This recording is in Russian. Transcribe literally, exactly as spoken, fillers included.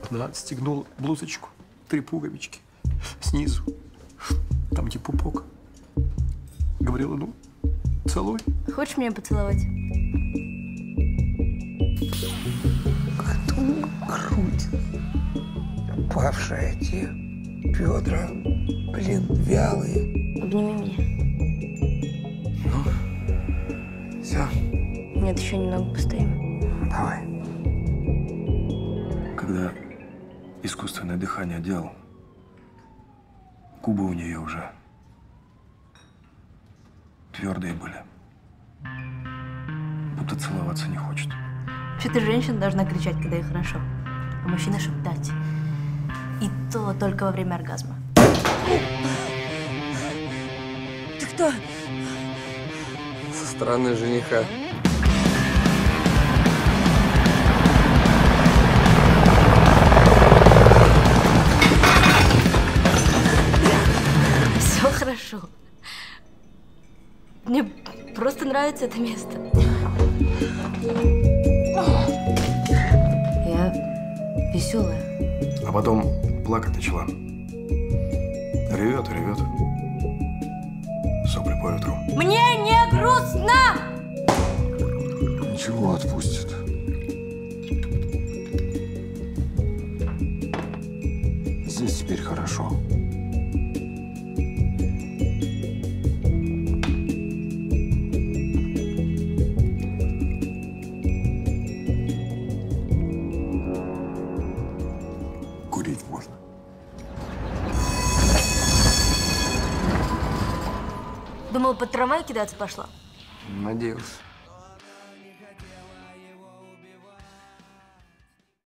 Она отстегнула блузочку, три пуговички снизу, там где пупок. Говорила, ну, целуй. Хочешь меня поцеловать? Кто грудь? Павшая те, бедра, блин, вялые. Обними меня. Ну, все, Нет, еще немного постоим. давай. Когда искусственное дыхание делал, губы у нее уже твердые были. Будто целоваться не хочет. Вообще-то женщина должна кричать, когда ей хорошо, а мужчина шептать. И то только во время оргазма. Ты кто? Со стороны жениха. Все хорошо. Мне просто нравится это место. Я веселая. А потом плакать начала. Ревет и ревет. Сопли по ветру. Мне не грустно! Ничего, отпустит. Здесь теперь хорошо. Курить можно. Думала, под трамвай кидаться пошла. Надеялся.